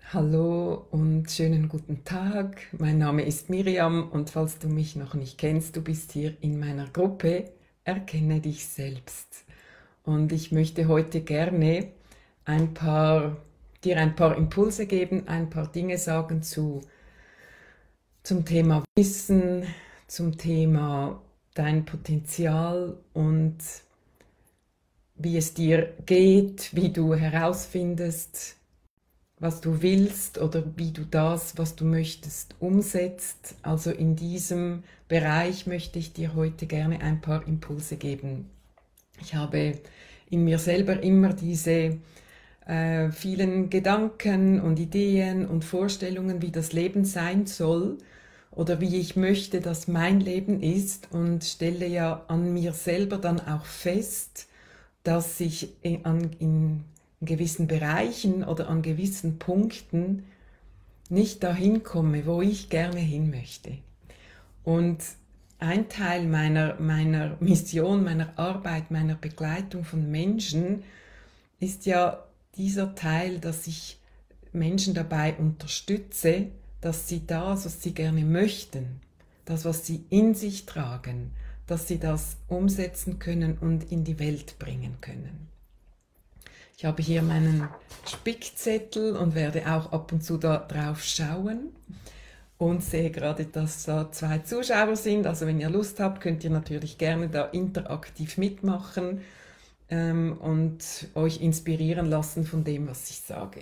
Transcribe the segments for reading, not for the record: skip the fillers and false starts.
Hallo und schönen guten Tag. Mein Name ist Miriam und falls du mich noch nicht kennst, du bist hier in meiner Gruppe Erkenne dich selbst. Und ich möchte heute gerne dir ein paar Impulse geben, ein paar Dinge sagen zum Thema Wissen, zum Thema dein Potenzial und wie es dir geht, wie du herausfindest, was du willst oder wie du das, was du möchtest, umsetzt. Also in diesem Bereich möchte ich dir heute gerne ein paar Impulse geben. Ich habe in mir selber immer diese vielen Gedanken und Ideen und Vorstellungen, wie das Leben sein soll oder wie ich möchte, dass mein Leben ist und stelle ja an mir selber dann auch fest, dass ich in gewissen Bereichen oder an gewissen Punkten nicht dahin komme, wo ich gerne hin möchte. Und ein Teil meiner Mission, meiner Arbeit, meiner Begleitung von Menschen ist ja dieser Teil, dass ich Menschen dabei unterstütze, dass sie das, was sie gerne möchten, das, was sie in sich tragen, dass sie das umsetzen können und in die Welt bringen können. Ich habe hier meinen Spickzettel und werde auch ab und zu da drauf schauen und sehe gerade, dass da 2 Zuschauer sind. Also wenn ihr Lust habt, könnt ihr natürlich gerne da interaktiv mitmachen und euch inspirieren lassen von dem, was ich sage.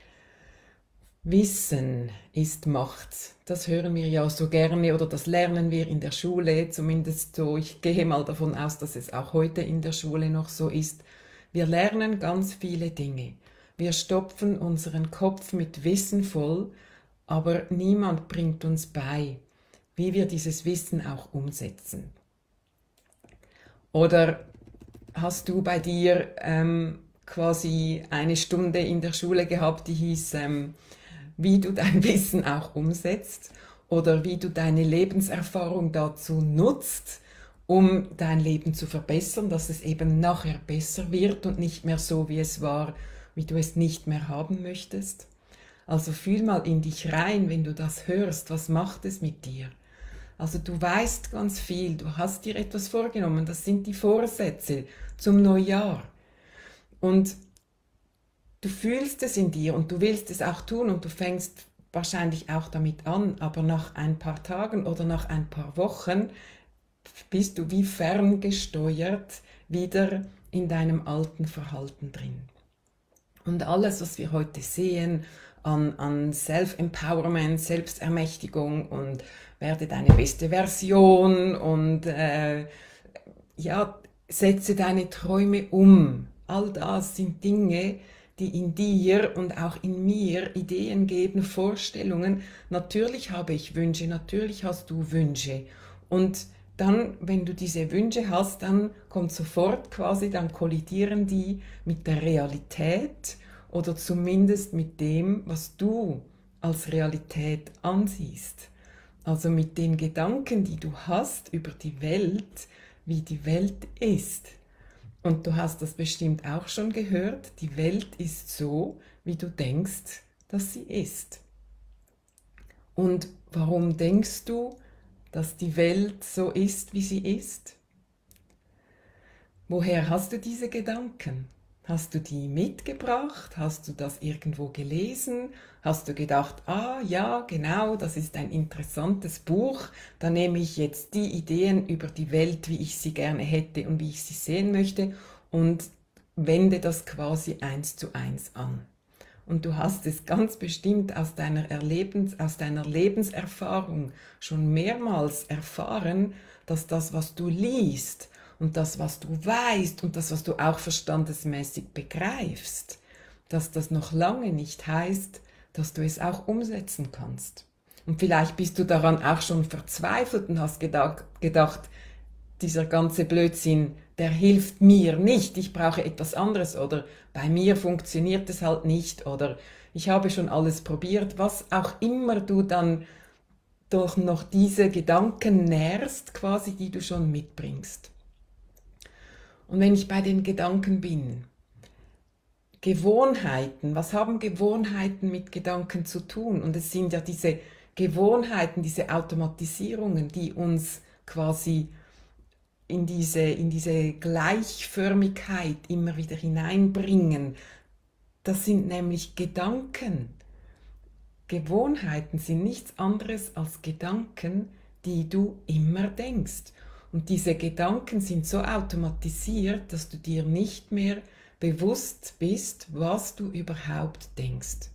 Wissen ist Macht. Das hören wir ja so gerne oder das lernen wir in der Schule, zumindest so. Ich gehe mal davon aus, dass es auch heute in der Schule noch so ist. Wir lernen ganz viele Dinge. Wir stopfen unseren Kopf mit Wissen voll, aber niemand bringt uns bei, wie wir dieses Wissen auch umsetzen. Oder hast du bei dir quasi eine Stunde in der Schule gehabt, die hieß, wie du dein Wissen auch umsetzt oder wie du deine Lebenserfahrung dazu nutzt, um dein Leben zu verbessern, dass es eben nachher besser wird und nicht mehr so, wie es war, wie du es nicht mehr haben möchtest. Also fühl mal in dich rein, wenn du das hörst, was macht es mit dir? Also du weißt ganz viel, du hast dir etwas vorgenommen, das sind die Vorsätze zum Neujahr. Und du fühlst es in dir und du willst es auch tun und du fängst wahrscheinlich auch damit an, aber nach ein paar Tagen oder nach ein paar Wochen bist du wie ferngesteuert wieder in deinem alten Verhalten drin. Und alles, was wir heute sehen an Self-Empowerment, Selbstermächtigung und werde deine beste Version und ja, setze deine Träume um. All das sind Dinge, die in dir und auch in mir Ideen geben, Vorstellungen. Natürlich habe ich Wünsche, natürlich hast du Wünsche. Und dann, wenn du diese Wünsche hast, dann kommt sofort quasi, dann kollidieren die mit der Realität oder zumindest mit dem, was du als Realität ansiehst. Also mit den Gedanken, die du hast über die Welt, wie die Welt ist. Und du hast das bestimmt auch schon gehört, die Welt ist so, wie du denkst, dass sie ist. Und warum denkst du, dass die Welt so ist, wie sie ist? Woher hast du diese Gedanken? Hast du die mitgebracht? Hast du das irgendwo gelesen? Hast du gedacht, ah ja, genau, das ist ein interessantes Buch, da nehme ich jetzt die Ideen über die Welt, wie ich sie gerne hätte und wie ich sie sehen möchte und wende das quasi 1:1 an. Und du hast es ganz bestimmt aus deiner Lebenserfahrung schon mehrmals erfahren, dass das, was du liest und das, was du weißt und das, was du auch verstandesmäßig begreifst, dass das noch lange nicht heißt, dass du es auch umsetzen kannst. Und vielleicht bist du daran auch schon verzweifelt und hast gedacht, dieser ganze Blödsinn, der hilft mir nicht, ich brauche etwas anderes oder bei mir funktioniert es halt nicht oder ich habe schon alles probiert, was auch immer du dann durch noch diese Gedanken nährst, quasi, die du schon mitbringst. Und wenn ich bei den Gedanken bin, Gewohnheiten, was haben Gewohnheiten mit Gedanken zu tun? Und es sind ja diese Gewohnheiten, diese Automatisierungen, die uns quasi in diese Gleichförmigkeit immer wieder hineinbringen. Das sind nämlich Gedanken. Gewohnheiten sind nichts anderes als Gedanken, die du immer denkst. Und diese Gedanken sind so automatisiert, dass du dir nicht mehr bewusst bist, was du überhaupt denkst.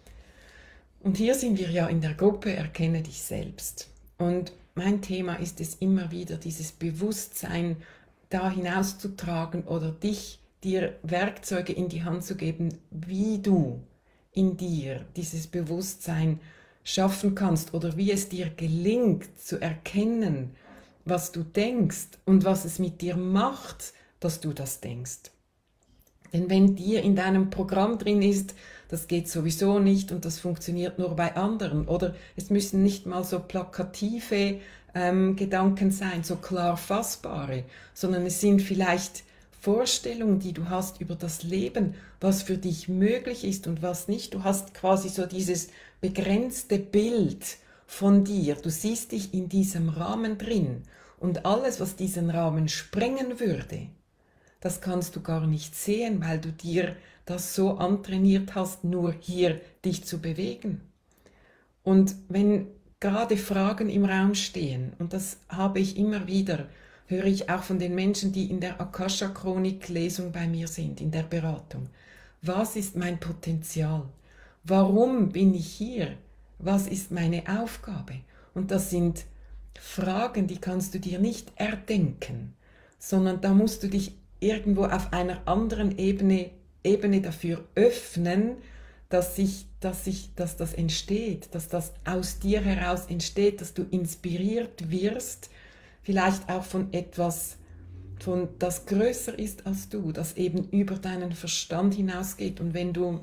Und hier sind wir ja in der Gruppe Erkenne dich selbst. Und mein Thema ist es immer wieder, dieses Bewusstsein da hinauszutragen oder dir Werkzeuge in die Hand zu geben, wie du in dir dieses Bewusstsein schaffen kannst oder wie es dir gelingt zu erkennen, was du denkst und was es mit dir macht, dass du das denkst. Denn wenn dir in deinem Programm drin ist, das geht sowieso nicht und das funktioniert nur bei anderen, oder es müssen nicht mal so plakative Gedanken sein, so klar fassbare, sondern es sind vielleicht Vorstellungen, die du hast über das Leben, was für dich möglich ist und was nicht. Du hast quasi so dieses begrenzte Bild von dir. Du siehst dich in diesem Rahmen drin und alles, was diesen Rahmen sprengen würde, das kannst du gar nicht sehen, weil du dir das so antrainiert hast, nur hier dich zu bewegen. Und wenn gerade Fragen im Raum stehen, und das habe ich immer wieder, höre ich auch von den Menschen, die in der Akasha-Chronik-Lesung bei mir sind, in der Beratung. Was ist mein Potenzial? Warum bin ich hier? Was ist meine Aufgabe? Und das sind Fragen, die kannst du dir nicht erdenken, sondern da musst du dich irgendwo auf einer anderen Ebene dafür öffnen, dass das entsteht, dass das aus dir heraus entsteht, dass du inspiriert wirst, vielleicht auch von etwas, das größer ist als du, das eben über deinen Verstand hinausgeht. Und wenn du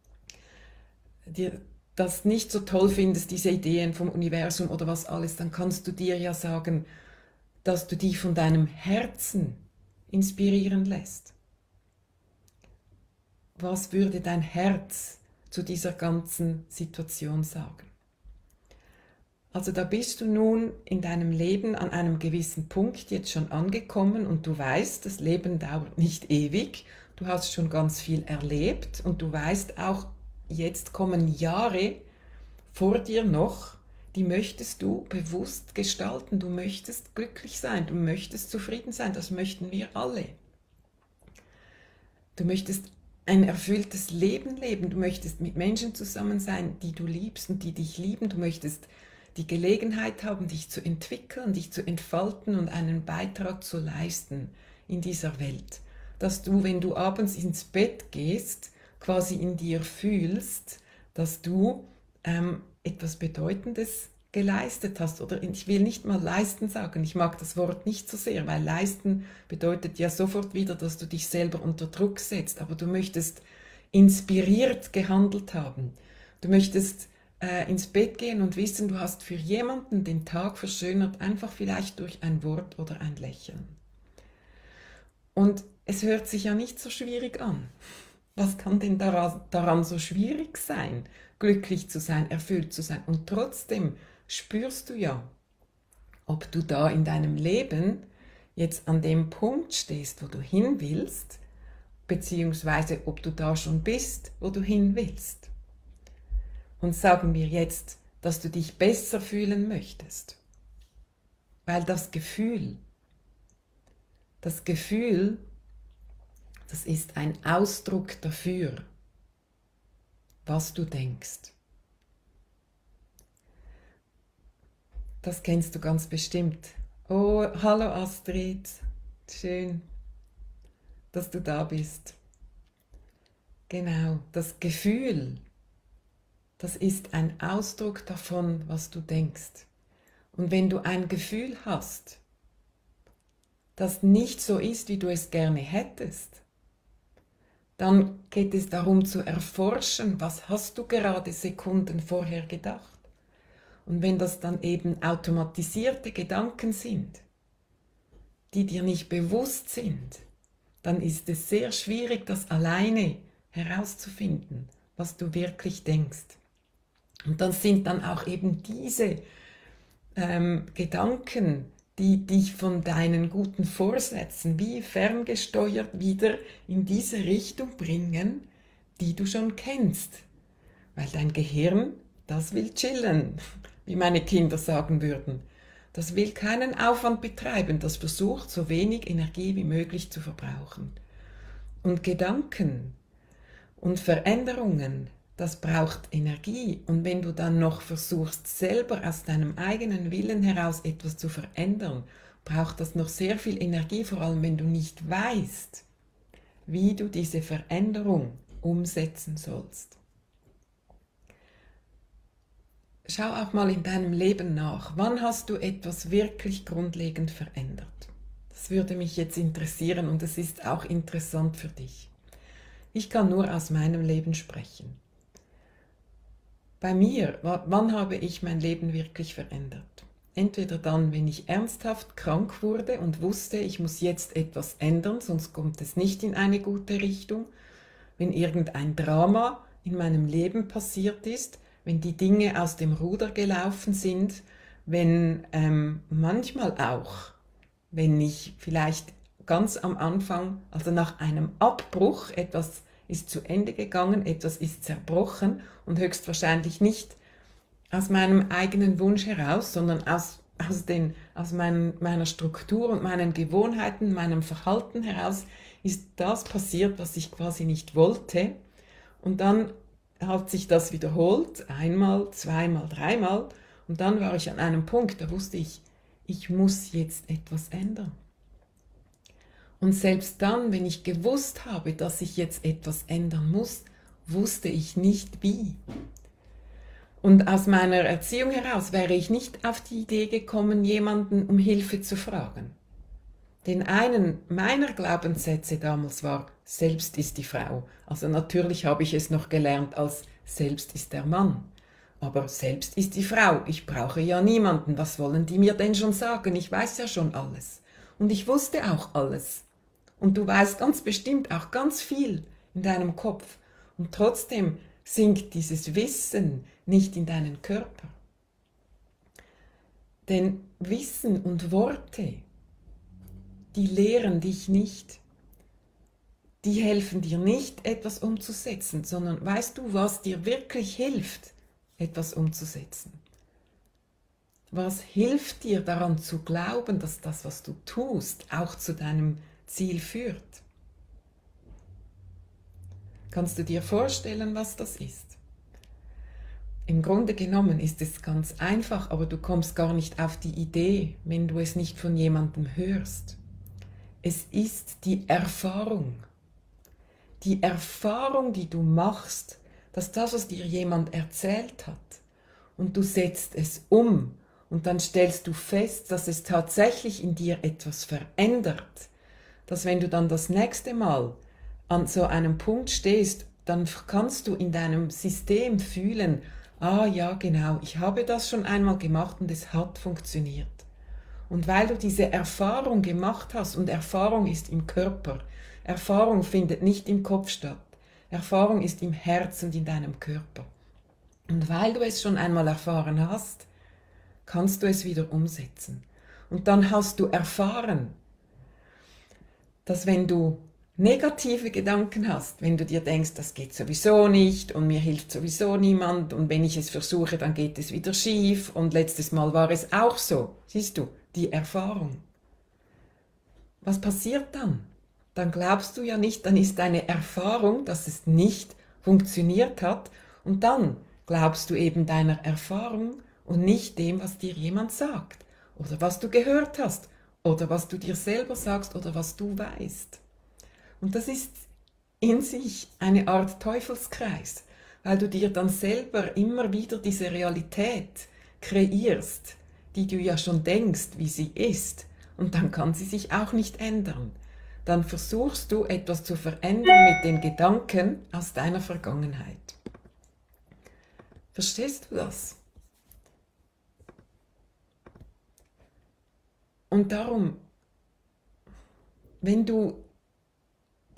dir das nicht so toll findest, diese Ideen vom Universum oder was alles, dann kannst du dir ja sagen, dass du dich von deinem Herzen inspirieren lässt. Was würde dein Herz zu dieser ganzen Situation sagen? Also da bist du nun in deinem Leben an einem gewissen Punkt jetzt schon angekommen und du weißt, das Leben dauert nicht ewig, du hast schon ganz viel erlebt und du weißt auch, jetzt kommen Jahre vor dir noch, die möchtest du bewusst gestalten, du möchtest glücklich sein, du möchtest zufrieden sein, das möchten wir alle. Du möchtest ein erfülltes Leben leben, du möchtest mit Menschen zusammen sein, die du liebst und die dich lieben, du möchtest die Gelegenheit haben, dich zu entwickeln, dich zu entfalten und einen Beitrag zu leisten in dieser Welt. Dass du, wenn du abends ins Bett gehst, quasi in dir fühlst, dass du etwas Bedeutendes geleistet hast. Oder ich will nicht mal leisten sagen, ich mag das Wort nicht so sehr, weil leisten bedeutet ja sofort wieder, dass du dich selber unter Druck setzt. Aber du möchtest inspiriert gehandelt haben. Du möchtest ins Bett gehen und wissen, du hast für jemanden den Tag verschönert, einfach vielleicht durch ein Wort oder ein Lächeln. Und es hört sich ja nicht so schwierig an. Was kann denn daran so schwierig sein, glücklich zu sein, erfüllt zu sein? Und trotzdem spürst du ja, ob du da in deinem Leben jetzt an dem Punkt stehst, wo du hin willst, beziehungsweise ob du da schon bist, wo du hin willst. Und sagen wir jetzt, dass du dich besser fühlen möchtest. Weil das Gefühl, das ist ein Ausdruck dafür, was du denkst. Das kennst du ganz bestimmt. Oh, hallo Astrid, schön, dass du da bist. Genau, das Gefühl, das ist ein Ausdruck davon, was du denkst. Und wenn du ein Gefühl hast, das nicht so ist, wie du es gerne hättest, dann geht es darum zu erforschen, was hast du gerade Sekunden vorher gedacht. Und wenn das dann eben automatisierte Gedanken sind, die dir nicht bewusst sind, dann ist es sehr schwierig, das alleine herauszufinden, was du wirklich denkst. Und dann sind dann auch eben diese Gedanken, die dich von deinen guten Vorsätzen wie ferngesteuert wieder in diese Richtung bringen, die du schon kennst. Weil dein Gehirn, das will chillen, wie meine Kinder sagen würden. Das will keinen Aufwand betreiben, das versucht, so wenig Energie wie möglich zu verbrauchen. Und Gedanken und Veränderungen, das braucht Energie. Und wenn du dann noch versuchst, selber aus deinem eigenen Willen heraus etwas zu verändern, braucht das noch sehr viel Energie, vor allem wenn du nicht weißt, wie du diese Veränderung umsetzen sollst. Schau auch mal in deinem Leben nach. Wann hast du etwas wirklich grundlegend verändert? Das würde mich jetzt interessieren und es ist auch interessant für dich. Ich kann nur aus meinem Leben sprechen. Bei mir, wann habe ich mein Leben wirklich verändert? Entweder dann, wenn ich ernsthaft krank wurde und wusste, ich muss jetzt etwas ändern, sonst kommt es nicht in eine gute Richtung, wenn irgendein Drama in meinem Leben passiert ist, wenn die Dinge aus dem Ruder gelaufen sind, wenn manchmal auch, wenn ich vielleicht ganz am Anfang, also nach einem Abbruch, etwas ist zu Ende gegangen, etwas ist zerbrochen und höchstwahrscheinlich nicht aus meinem eigenen Wunsch heraus, sondern aus meiner Struktur und meinen Gewohnheiten, meinem Verhalten heraus ist das passiert, was ich quasi nicht wollte. Und dann hat sich das wiederholt, einmal, zweimal, dreimal. Und dann war ich an einem Punkt, da wusste ich, ich muss jetzt etwas ändern. Und selbst dann, wenn ich gewusst habe, dass ich jetzt etwas ändern muss, wusste ich nicht wie. Und aus meiner Erziehung heraus wäre ich nicht auf die Idee gekommen, jemanden um Hilfe zu fragen. Denn einen meiner Glaubenssätze damals war, selbst ist die Frau. Also natürlich habe ich es noch gelernt als selbst ist der Mann. Aber selbst ist die Frau. Ich brauche ja niemanden. Was wollen die mir denn schon sagen? Ich weiß ja schon alles. Und ich wusste auch alles. Und du weißt ganz bestimmt auch ganz viel in deinem Kopf. Und trotzdem sinkt dieses Wissen nicht in deinen Körper. Denn Wissen und Worte, die lehren dich nicht. Die helfen dir nicht, etwas umzusetzen, sondern weißt du, was dir wirklich hilft, etwas umzusetzen? Was hilft dir daran zu glauben, dass das, was du tust, auch zu deinem Ziel führt? Kannst du dir vorstellen, was das ist? Im Grunde genommen ist es ganz einfach, aber du kommst gar nicht auf die Idee, wenn du es nicht von jemandem hörst. Es ist die Erfahrung. Die Erfahrung, die du machst, dass das, was dir jemand erzählt hat, und du setzt es um und dann stellst du fest, dass es tatsächlich in dir etwas verändert, dass wenn du dann das nächste Mal an so einem Punkt stehst, dann kannst du in deinem System fühlen, ah ja genau, ich habe das schon einmal gemacht und es hat funktioniert. Und weil du diese Erfahrung gemacht hast, und Erfahrung ist im Körper, Erfahrung findet nicht im Kopf statt, Erfahrung ist im Herz und in deinem Körper. Und weil du es schon einmal erfahren hast, kannst du es wieder umsetzen. Und dann hast du erfahren, dass wenn du negative Gedanken hast, wenn du dir denkst, das geht sowieso nicht und mir hilft sowieso niemand und wenn ich es versuche, dann geht es wieder schief und letztes Mal war es auch so, siehst du, die Erfahrung. Was passiert dann? Dann glaubst du ja nicht, dann ist deine Erfahrung, dass es nicht funktioniert hat und dann glaubst du eben deiner Erfahrung und nicht dem, was dir jemand sagt oder was du gehört hast oder was du dir selber sagst oder was du weißt. Und das ist in sich eine Art Teufelskreis, weil du dir dann selber immer wieder diese Realität kreierst, die du ja schon denkst, wie sie ist, und dann kann sie sich auch nicht ändern. Dann versuchst du etwas zu verändern mit den Gedanken aus deiner Vergangenheit. Verstehst du das? Und darum, wenn du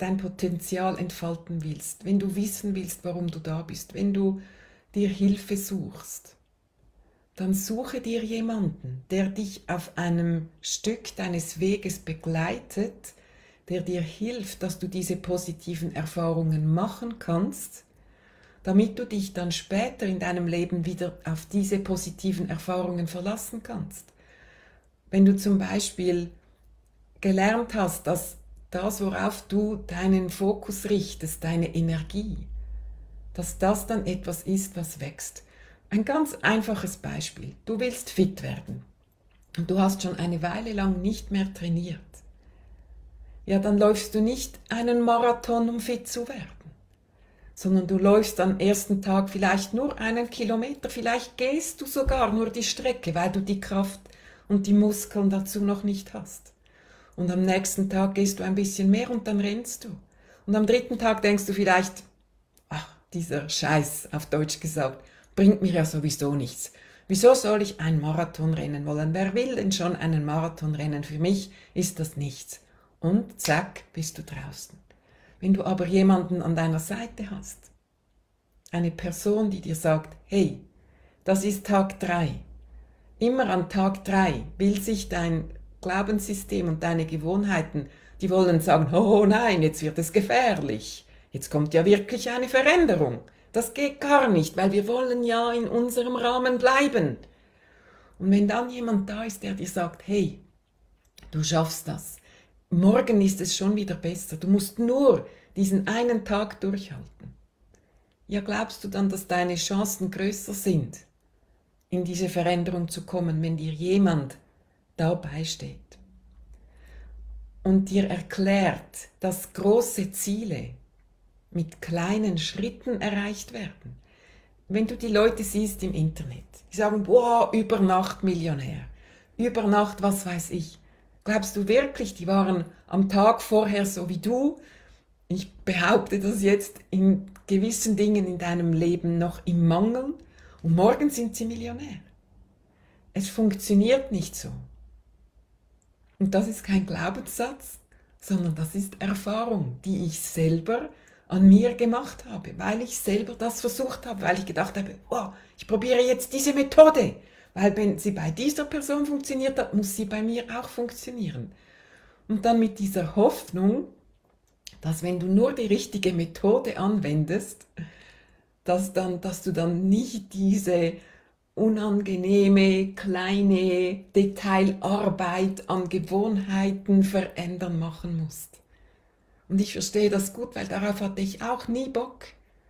dein Potenzial entfalten willst, wenn du wissen willst, warum du da bist, wenn du dir Hilfe suchst, dann suche dir jemanden, der dich auf einem Stück deines Weges begleitet, der dir hilft, dass du diese positiven Erfahrungen machen kannst, damit du dich dann später in deinem Leben wieder auf diese positiven Erfahrungen verlassen kannst. Wenn du zum Beispiel gelernt hast, dass das, worauf du deinen Fokus richtest, deine Energie, dass das dann etwas ist, was wächst. Ein ganz einfaches Beispiel. Du willst fit werden und du hast schon eine Weile lang nicht mehr trainiert. Ja, dann läufst du nicht einen Marathon, um fit zu werden, sondern du läufst am ersten Tag vielleicht nur 1 Kilometer, vielleicht gehst du sogar nur die Strecke, weil du die Kraft und die Muskeln dazu noch nicht hast. Und am nächsten Tag gehst du ein bisschen mehr und dann rennst du. Und am 3. Tag denkst du vielleicht, ach, dieser Scheiß, auf Deutsch gesagt, bringt mir ja sowieso nichts. Wieso soll ich einen Marathon rennen wollen? Wer will denn schon einen Marathon rennen? Für mich ist das nichts. Und zack, bist du draußen. Wenn du aber jemanden an deiner Seite hast, eine Person, die dir sagt, hey, das ist Tag 3. Immer an Tag 3 will sich dein Glaubenssystem und deine Gewohnheiten, die wollen sagen, oh nein, jetzt wird es gefährlich. Jetzt kommt ja wirklich eine Veränderung. Das geht gar nicht, weil wir wollen ja in unserem Rahmen bleiben. Und wenn dann jemand da ist, der dir sagt, hey, du schaffst das, morgen ist es schon wieder besser, du musst nur diesen einen Tag durchhalten. Ja, glaubst du dann, dass deine Chancen größer sind, in diese Veränderung zu kommen, wenn dir jemand dabei steht und dir erklärt, dass große Ziele mit kleinen Schritten erreicht werden? Wenn du die Leute siehst im Internet, die sagen, boah, über Nacht Millionär, über Nacht was weiß ich. Glaubst du wirklich, die waren am Tag vorher so wie du? Ich behaupte das jetzt in gewissen Dingen in deinem Leben noch im Mangel und morgen sind sie Millionär. Es funktioniert nicht so. Und das ist kein Glaubenssatz, sondern das ist Erfahrung, die ich selber an mir gemacht habe, weil ich selber das versucht habe, weil ich gedacht habe, oh, ich probiere jetzt diese Methode, weil wenn sie bei dieser Person funktioniert hat, muss sie bei mir auch funktionieren. Und dann mit dieser Hoffnung, dass wenn du nur die richtige Methode anwendest, dass du dann nicht diese unangenehme, kleine Detailarbeit an Gewohnheiten verändern machen musst. Und ich verstehe das gut, weil darauf hatte ich auch nie Bock.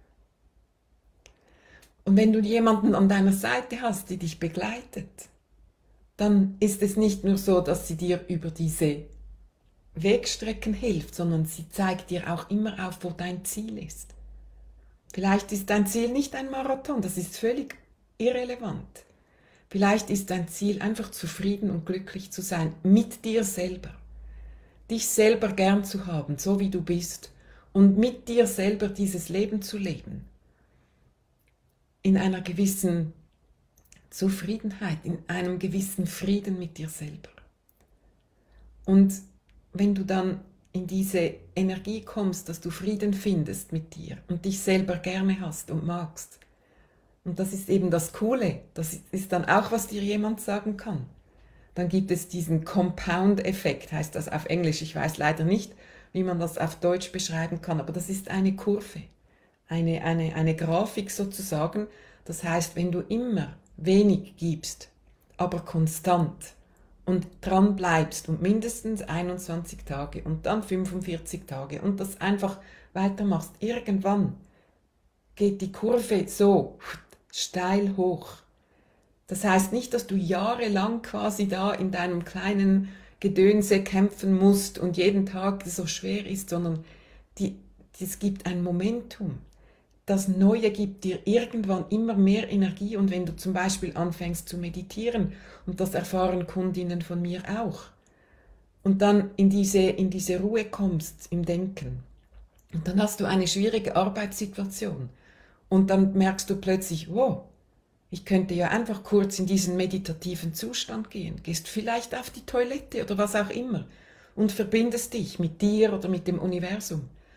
Und wenn du jemanden an deiner Seite hast, die dich begleitet, dann ist es nicht nur so, dass sie dir über diese Wegstrecken hilft, sondern sie zeigt dir auch immer auf, wo dein Ziel ist. Vielleicht ist dein Ziel nicht ein Marathon, das ist völlig irrelevant. Vielleicht ist dein Ziel einfach zufrieden und glücklich zu sein mit dir selber. Dich selber gern zu haben, so wie du bist und mit dir selber dieses Leben zu leben. In einer gewissen Zufriedenheit, in einem gewissen Frieden mit dir selber. Und wenn du dann in diese Energie kommst, dass du Frieden findest mit dir und dich selber gerne hast und magst, und das ist eben das Coole, das ist dann auch, was dir jemand sagen kann. Dann gibt es diesen Compound-Effekt, heißt das auf Englisch. Ich weiß leider nicht, wie man das auf Deutsch beschreiben kann, aber das ist eine Kurve, eine Grafik sozusagen. Das heißt, wenn du immer wenig gibst, aber konstant und dran bleibst und mindestens 21 Tage und dann 45 Tage und das einfach weitermachst, irgendwann geht die Kurve so steil hoch. Das heißt nicht, dass du jahrelang quasi da in deinem kleinen Gedönse kämpfen musst und jeden Tag so schwer ist, sondern es gibt ein Momentum. Das Neue gibt dir irgendwann immer mehr Energie und wenn du zum Beispiel anfängst zu meditieren, und das erfahren Kundinnen von mir auch, und dann in diese Ruhe kommst im Denken, und dann hast du eine schwierige Arbeitssituation und dann merkst du plötzlich, wow, ich könnte ja einfach kurz in diesen meditativen Zustand gehen, gehst vielleicht auf die Toilette oder was auch immer und verbindest dich mit dir oder mit dem Universum.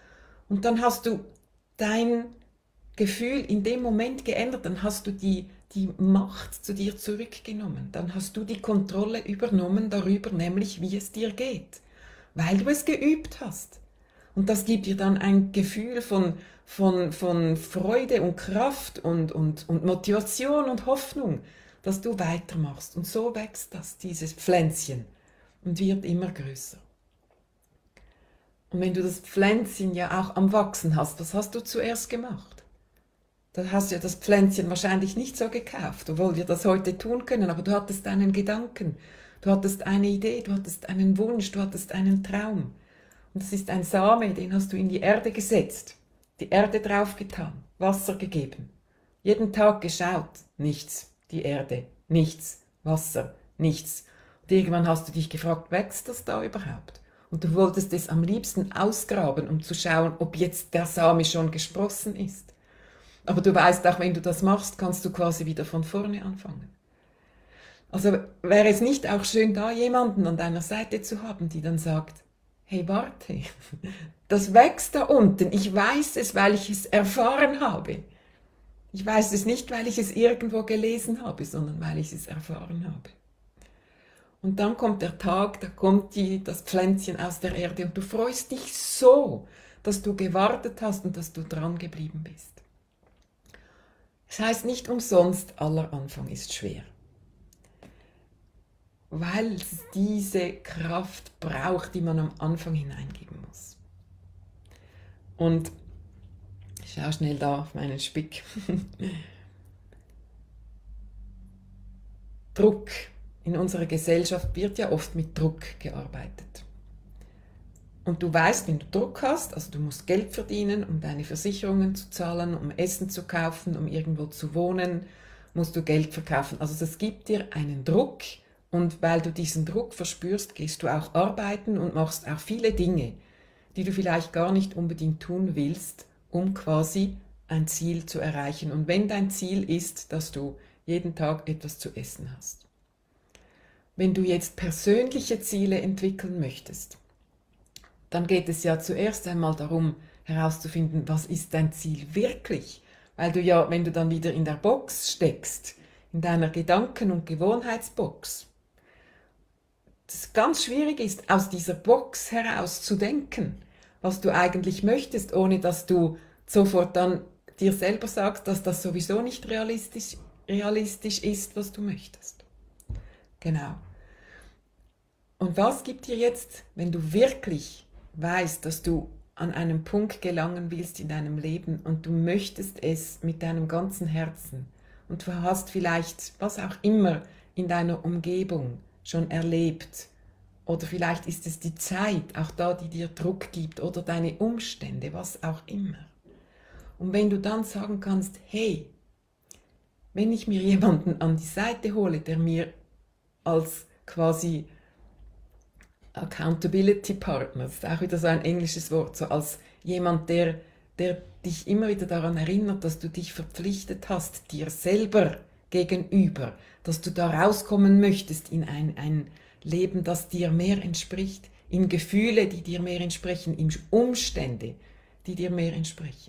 Und dann hast du dein Gefühl in dem Moment geändert, dann hast du die Macht zu dir zurückgenommen, dann hast du die Kontrolle übernommen darüber, nämlich wie es dir geht, weil du es geübt hast. Und das gibt dir dann ein Gefühl von Freude und Kraft und Motivation und Hoffnung, dass du weitermachst. Und so wächst das, dieses Pflänzchen, und wird immer größer. Und wenn du das Pflänzchen ja auch am Wachsen hast, was hast du zuerst gemacht? Da hast du ja das Pflänzchen wahrscheinlich nicht so gekauft, obwohl wir das heute tun können, aber du hattest einen Gedanken, du hattest eine Idee, du hattest einen Wunsch, du hattest einen Traum. Und das ist ein Same, den hast du in die Erde gesetzt, die Erde draufgetan, Wasser gegeben. Jeden Tag geschaut, nichts, die Erde, nichts, Wasser, nichts. Und irgendwann hast du dich gefragt, wächst das da überhaupt? Und du wolltest es am liebsten ausgraben, um zu schauen, ob jetzt der Same schon gesprossen ist. Aber du weißt auch, wenn du das machst, kannst du quasi wieder von vorne anfangen. Also wäre es nicht auch schön, da jemanden an deiner Seite zu haben, die dann sagt, hey, warte, das wächst da unten. Ich weiß es, weil ich es erfahren habe. Ich weiß es nicht, weil ich es irgendwo gelesen habe, sondern weil ich es erfahren habe. Und dann kommt der Tag, da kommt das Pflänzchen aus der Erde und du freust dich so, dass du gewartet hast und dass du dran geblieben bist. Es heißt nicht umsonst, aller Anfang ist schwer. Weil es diese Kraft braucht, die man am Anfang hineingeben muss. Und ich schaue schnell da auf meinen Spick. Druck. In unserer Gesellschaft wird ja oft mit Druck gearbeitet. Und du weißt, wenn du Druck hast, also du musst Geld verdienen, um deine Versicherungen zu zahlen, um Essen zu kaufen, um irgendwo zu wohnen, musst du Geld verkaufen. Also es gibt dir einen Druck und weil du diesen Druck verspürst, gehst du auch arbeiten und machst auch viele Dinge, die du vielleicht gar nicht unbedingt tun willst, um quasi ein Ziel zu erreichen. Und wenn dein Ziel ist, dass du jeden Tag etwas zu essen hast. Wenn du jetzt persönliche Ziele entwickeln möchtest, dann geht es ja zuerst einmal darum, herauszufinden, was ist dein Ziel wirklich? Weil du ja, wenn du dann wieder in der Box steckst, in deiner Gedanken- und Gewohnheitsbox, das ganz schwierig ist, aus dieser Box heraus zu denken, was du eigentlich möchtest, ohne dass du sofort dann dir selber sagst, dass das sowieso nicht realistisch ist, was du möchtest. Genau. Und was gibt dir jetzt, wenn du wirklich weißt, dass du an einen Punkt gelangen willst in deinem Leben und du möchtest es mit deinem ganzen Herzen und du hast vielleicht, was auch immer in deiner Umgebung schon erlebt oder vielleicht ist es die Zeit, auch da, die dir Druck gibt oder deine Umstände, was auch immer. Und wenn du dann sagen kannst, hey, wenn ich mir jemanden an die Seite hole, der mir als quasi Accountability Partner, das ist auch wieder so ein englisches Wort, so als jemand, der dich immer wieder daran erinnert, dass du dich verpflichtet hast, dir selber gegenüber, dass du da rauskommen möchtest in ein Leben, das dir mehr entspricht, in Gefühle, die dir mehr entsprechen, in Umstände, die dir mehr entsprechen.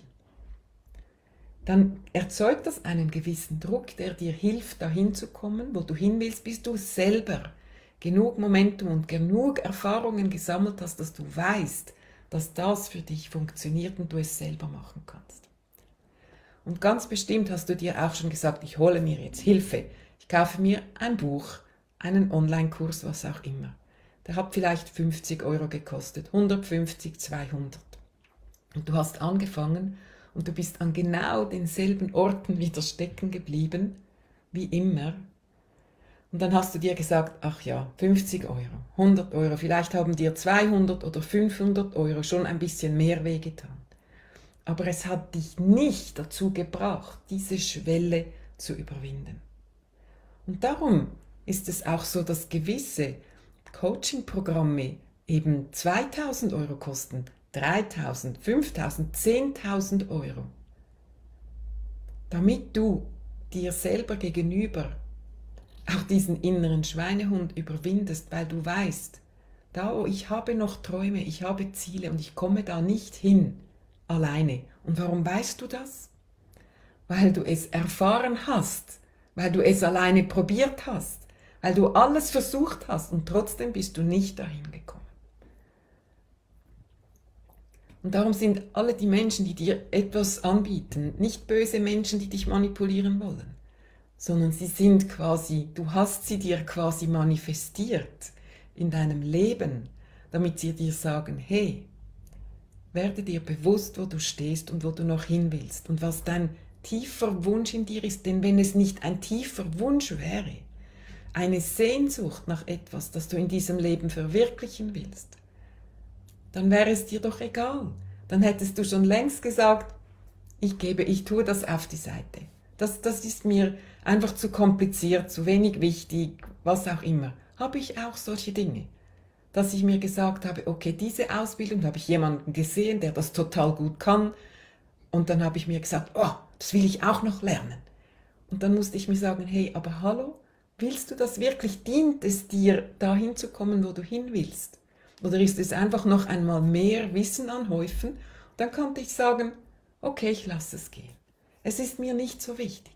Dann erzeugt das einen gewissen Druck, der dir hilft, dahin zu kommen, wo du hin willst, bis du selber genug Momentum und genug Erfahrungen gesammelt hast, dass du weißt, dass das für dich funktioniert und du es selber machen kannst. Und ganz bestimmt hast du dir auch schon gesagt, ich hole mir jetzt Hilfe. Ich kaufe mir ein Buch, einen Online-Kurs, was auch immer. Der hat vielleicht 50 Euro gekostet, 150, 200. Und du hast angefangen und du bist an genau denselben Orten wieder stecken geblieben, wie immer. Und dann hast du dir gesagt, ach ja, 50 Euro, 100 Euro, vielleicht haben dir 200 oder 500 Euro schon ein bisschen mehr wehgetan. Aber es hat dich nicht dazu gebracht, diese Schwelle zu überwinden. Und darum ist es auch so, dass gewisse Coaching-Programme eben 2000 Euro kosten, 3000, 5000, 10.000 Euro. Damit du dir selber gegenüber auch diesen inneren Schweinehund überwindest, weil du weißt, da ich habe noch Träume, ich habe Ziele und ich komme da nicht hin, alleine. Und warum weißt du das? Weil du es erfahren hast, weil du es alleine probiert hast, weil du alles versucht hast und trotzdem bist du nicht dahin gekommen. Und darum sind alle die Menschen, die dir etwas anbieten, nicht böse Menschen, die dich manipulieren wollen, sondern sie sind quasi, du hast sie dir quasi manifestiert in deinem Leben, damit sie dir sagen, hey, werde dir bewusst, wo du stehst und wo du noch hin willst und was dein tiefer Wunsch in dir ist, denn wenn es nicht ein tiefer Wunsch wäre, eine Sehnsucht nach etwas, das du in diesem Leben verwirklichen willst, dann wäre es dir doch egal. Dann hättest du schon längst gesagt, ich tue das auf die Seite. Das ist mir einfach zu kompliziert, zu wenig wichtig, was auch immer. Habe ich auch solche Dinge, dass ich mir gesagt habe, okay, diese Ausbildung habe ich jemanden gesehen, der das total gut kann. Und dann habe ich mir gesagt, oh, das will ich auch noch lernen. Und dann musste ich mir sagen, hey, aber hallo, willst du das wirklich? Dient es dir, dahin zu kommen, wo du hin willst? Oder ist es einfach noch einmal mehr Wissen anhäufen? Dann konnte ich sagen, okay, ich lasse es gehen. Es ist mir nicht so wichtig.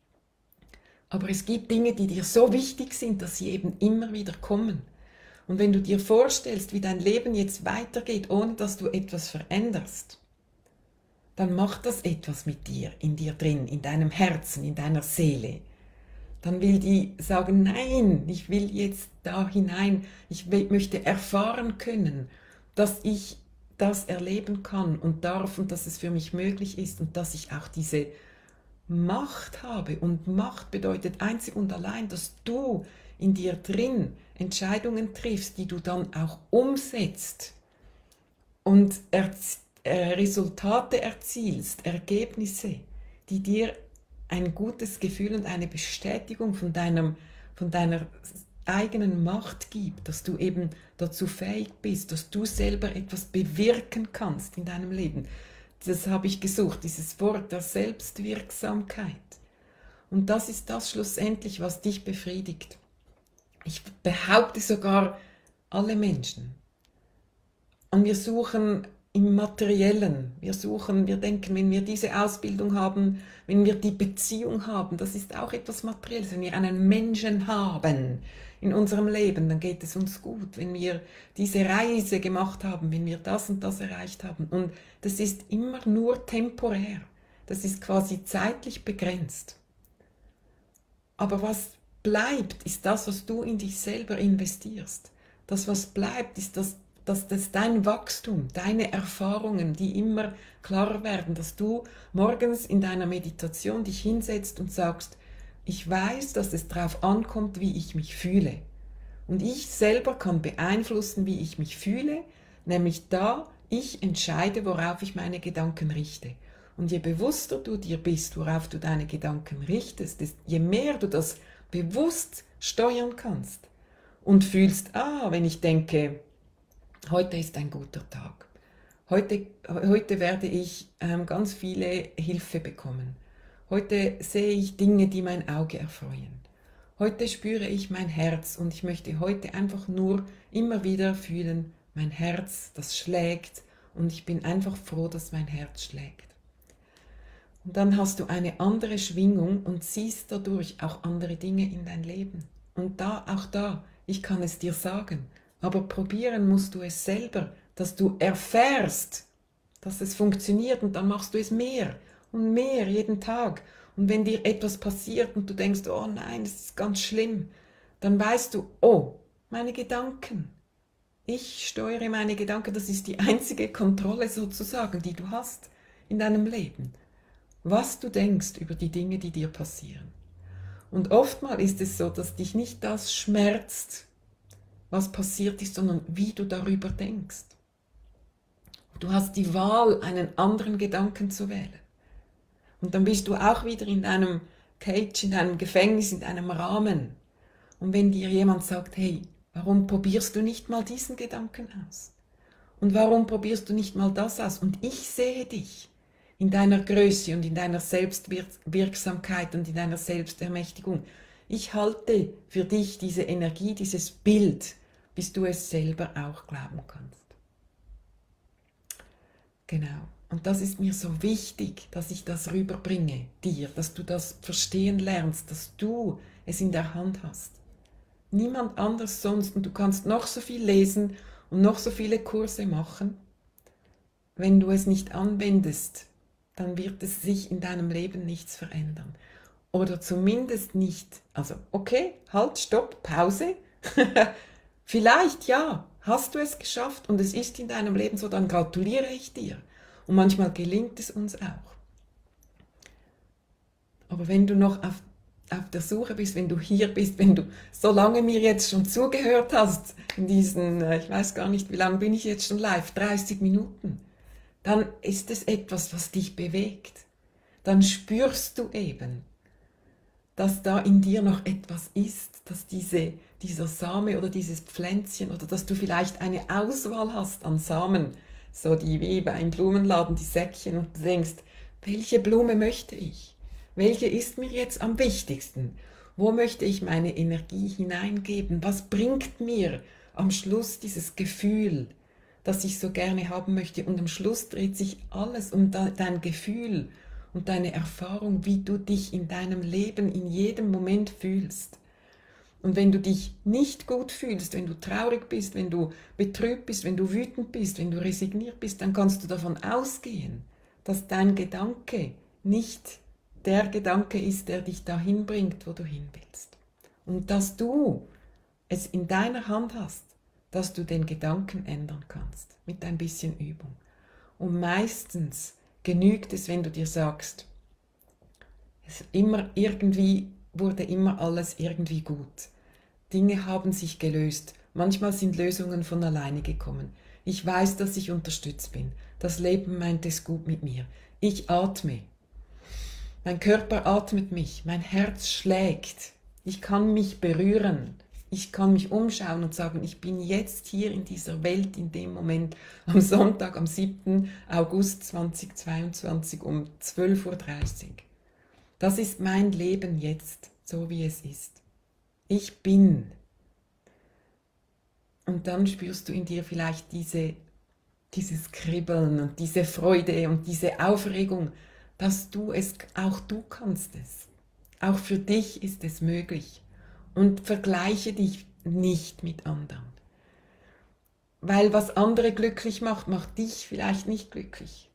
Aber es gibt Dinge, die dir so wichtig sind, dass sie eben immer wieder kommen. Und wenn du dir vorstellst, wie dein Leben jetzt weitergeht, ohne dass du etwas veränderst, dann macht das etwas mit dir, in dir drin, in deinem Herzen, in deiner Seele. Dann will die sagen, nein, ich will jetzt da hinein, möchte erfahren können, dass ich das erleben kann und darf und dass es für mich möglich ist und dass ich auch diese Macht habe. Und Macht bedeutet einzig und allein, dass du in dir drin Entscheidungen triffst, die du dann auch umsetzt und Resultate erzielst, Ergebnisse, die dir ein gutes Gefühl und eine Bestätigung von deiner eigenen Macht gibt, dass du eben dazu fähig bist, dass du selber etwas bewirken kannst in deinem Leben. Das habe ich gesucht, dieses Wort der Selbstwirksamkeit. Und das ist das schlussendlich, was dich befriedigt. Ich behaupte sogar, alle Menschen. Und wir suchen im Materiellen. Wir denken, wenn wir diese Ausbildung haben, wenn wir die Beziehung haben, das ist auch etwas Materielles. Wenn wir einen Menschen haben in unserem Leben, dann geht es uns gut. Wenn wir diese Reise gemacht haben, wenn wir das und das erreicht haben. Und das ist immer nur temporär. Das ist quasi zeitlich begrenzt. Aber was bleibt, ist das, was du in dich selber investierst. Das, was bleibt, ist das dein Wachstum, deine Erfahrungen, die immer klarer werden, dass du morgens in deiner Meditation dich hinsetzt und sagst, ich weiß, dass es darauf ankommt, wie ich mich fühle. Und ich selber kann beeinflussen, wie ich mich fühle, nämlich da ich entscheide, worauf ich meine Gedanken richte. Und je bewusster du dir bist, worauf du deine Gedanken richtest, je mehr du das bewusst steuern kannst und fühlst, wenn ich denke, heute ist ein guter Tag. Heute werde ich ganz viele Hilfe bekommen. Heute sehe ich Dinge, die mein Auge erfreuen. Heute spüre ich mein Herz und ich möchte heute einfach nur immer wieder fühlen, mein Herz, das schlägt und ich bin einfach froh, dass mein Herz schlägt. Und dann hast du eine andere Schwingung und ziehst dadurch auch andere Dinge in dein Leben. Und auch da, ich kann es dir sagen, aber probieren musst du es selber, dass du erfährst, dass es funktioniert und dann machst du es mehr und mehr jeden Tag. Und wenn dir etwas passiert und du denkst, oh nein, das ist ganz schlimm, dann weißt du, oh, meine Gedanken. Ich steuere meine Gedanken, das ist die einzige Kontrolle sozusagen, die du hast in deinem Leben. Was du denkst über die Dinge, die dir passieren. Und oftmals ist es so, dass dich nicht das schmerzt, was passiert ist, sondern wie du darüber denkst. Du hast die Wahl, einen anderen Gedanken zu wählen. Und dann bist du auch wieder in deinem Cage, in deinem Gefängnis, in deinem Rahmen. Und wenn dir jemand sagt, hey, warum probierst du nicht mal diesen Gedanken aus? Und warum probierst du nicht mal das aus? Und ich sehe dich in deiner Größe und in deiner Selbstwirksamkeit und in deiner Selbstermächtigung. Ich halte für dich diese Energie, dieses Bild, bis du es selber auch glauben kannst. Genau. Und das ist mir so wichtig, dass ich das rüberbringe dir, dass du das verstehen lernst, dass du es in der Hand hast. Niemand anders sonst. Und du kannst noch so viel lesen und noch so viele Kurse machen. Wenn du es nicht anwendest, dann wird es sich in deinem Leben nichts verändern. Oder zumindest nicht. Also, okay, halt, stopp, Pause. Vielleicht ja, hast du es geschafft und es ist in deinem Leben so, dann gratuliere ich dir. Und manchmal gelingt es uns auch. Aber wenn du noch auf der Suche bist, wenn du hier bist, wenn du so lange mir jetzt schon zugehört hast, in diesen, ich weiß gar nicht, wie lange bin ich jetzt schon live, 30 Minuten, dann ist es etwas, was dich bewegt. Dann spürst du eben, dass da in dir noch etwas ist, dass dieser Same oder dieses Pflänzchen oder dass du vielleicht eine Auswahl hast an Samen, so die wie beim Blumenladen, die Säckchen und du denkst, welche Blume möchte ich? Welche ist mir jetzt am wichtigsten? Wo möchte ich meine Energie hineingeben? Was bringt mir am Schluss dieses Gefühl, das ich so gerne haben möchte? Und am Schluss dreht sich alles um dein Gefühl und deine Erfahrung, wie du dich in deinem Leben in jedem Moment fühlst. Und wenn du dich nicht gut fühlst, wenn du traurig bist, wenn du betrübt bist, wenn du wütend bist, wenn du resigniert bist, dann kannst du davon ausgehen, dass dein Gedanke nicht der Gedanke ist, der dich dahin bringt, wo du hin willst. Und dass du es in deiner Hand hast, dass du den Gedanken ändern kannst, mit ein bisschen Übung. Und meistens genügt es, wenn du dir sagst, wurde immer alles irgendwie gut. Dinge haben sich gelöst. Manchmal sind Lösungen von alleine gekommen. Ich weiß, dass ich unterstützt bin. Das Leben meint es gut mit mir. Ich atme. Mein Körper atmet mich. Mein Herz schlägt. Ich kann mich berühren. Ich kann mich umschauen und sagen, ich bin jetzt hier in dieser Welt, in dem Moment, am Sonntag, am 7. August 2022 um 12:30 Uhr. Das ist mein Leben jetzt, so wie es ist. Ich bin. Und dann spürst du in dir vielleicht dieses Kribbeln und diese Freude und diese Aufregung, dass auch du kannst es. Auch für dich ist es möglich. Und vergleiche dich nicht mit anderen. Weil was andere glücklich macht, macht dich vielleicht nicht glücklich.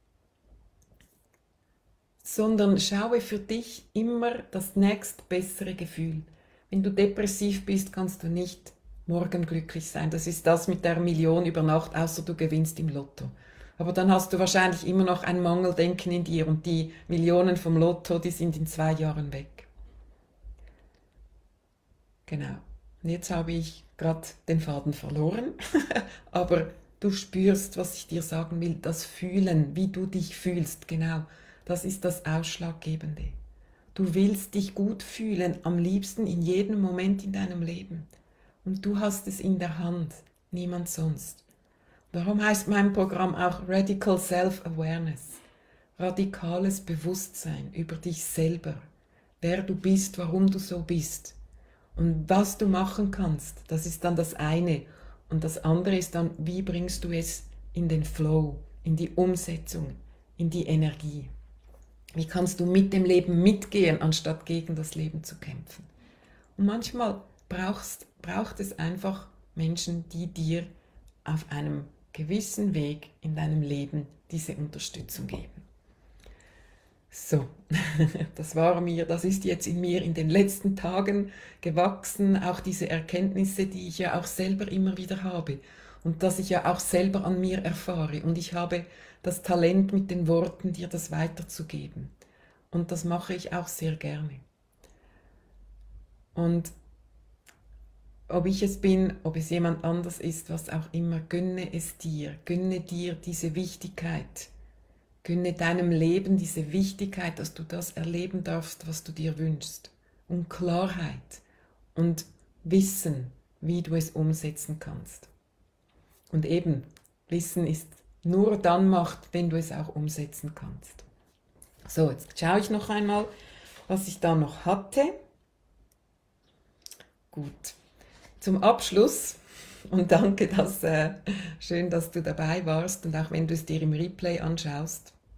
Sondern schaue für dich immer das nächstbessere Gefühl. Wenn du depressiv bist, kannst du nicht morgen glücklich sein. Das ist das mit der Million über Nacht, außer du gewinnst im Lotto. Aber dann hast du wahrscheinlich immer noch ein Mangeldenken in dir und die Millionen vom Lotto, die sind in 2 Jahren weg. Genau. Und jetzt habe ich gerade den Faden verloren, aber du spürst, was ich dir sagen will, das Fühlen, wie du dich fühlst, genau, das ist das Ausschlaggebende. Du willst dich gut fühlen, am liebsten in jedem Moment in deinem Leben. Und du hast es in der Hand, niemand sonst. Darum heißt mein Programm auch Radical Self-Awareness, radikales Bewusstsein über dich selber, wer du bist, warum du so bist. Und was du machen kannst, das ist dann das eine. Und das andere ist dann, wie bringst du es in den Flow, in die Umsetzung, in die Energie. Wie kannst du mit dem Leben mitgehen, anstatt gegen das Leben zu kämpfen. Und manchmal braucht es einfach Menschen, die dir auf einem gewissen Weg in deinem Leben diese Unterstützung geben. So, das ist jetzt in mir in den letzten Tagen gewachsen, auch diese Erkenntnisse, die ich ja auch selber immer wieder habe und dass ich ja auch selber an mir erfahre und ich habe das Talent mit den Worten, dir das weiterzugeben und das mache ich auch sehr gerne. Und ob ich es bin, ob es jemand anders ist, was auch immer, gönne dir diese Wichtigkeit. Gönne deinem Leben diese Wichtigkeit, dass du das erleben darfst, was du dir wünschst. Und Klarheit und Wissen, wie du es umsetzen kannst. Und eben, Wissen ist nur dann Macht, wenn du es auch umsetzen kannst. So, jetzt schaue ich noch einmal, was ich da noch hatte. Gut, zum Abschluss. Und danke, schön, dass du dabei warst und auch wenn du es dir im Replay anschaust.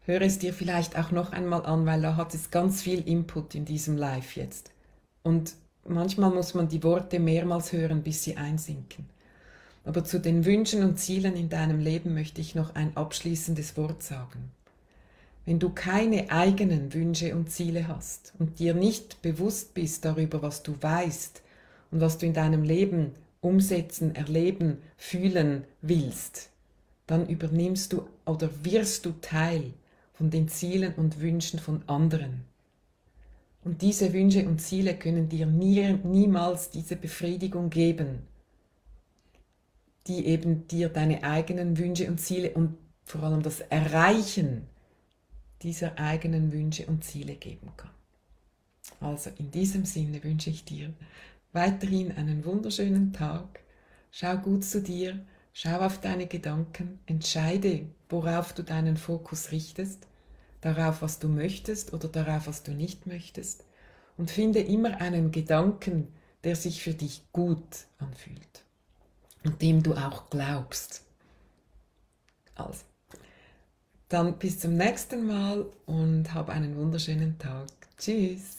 höre es dir vielleicht auch noch einmal an, weil da hat es ganz viel Input in diesem Live jetzt. Und manchmal muss man die Worte mehrmals hören, bis sie einsinken. Aber zu den Wünschen und Zielen in deinem Leben möchte ich noch ein abschließendes Wort sagen. Wenn du keine eigenen Wünsche und Ziele hast und dir nicht bewusst bist darüber, was du weißt und was du in deinem Leben umsetzen, erleben, fühlen willst, dann übernimmst du oder wirst du Teil von den Zielen und Wünschen von anderen. Und diese Wünsche und Ziele können dir niemals diese Befriedigung geben, die eben dir deine eigenen Wünsche und Ziele und vor allem das Erreichen dieser eigenen Wünsche und Ziele geben kann. Also in diesem Sinne wünsche ich dir weiterhin einen wunderschönen Tag. Schau gut zu dir, schau auf deine Gedanken, entscheide, worauf du deinen Fokus richtest, darauf, was du möchtest oder darauf, was du nicht möchtest, und finde immer einen Gedanken, der sich für dich gut anfühlt und dem du auch glaubst. Also, dann bis zum nächsten Mal und hab einen wunderschönen Tag. Tschüss.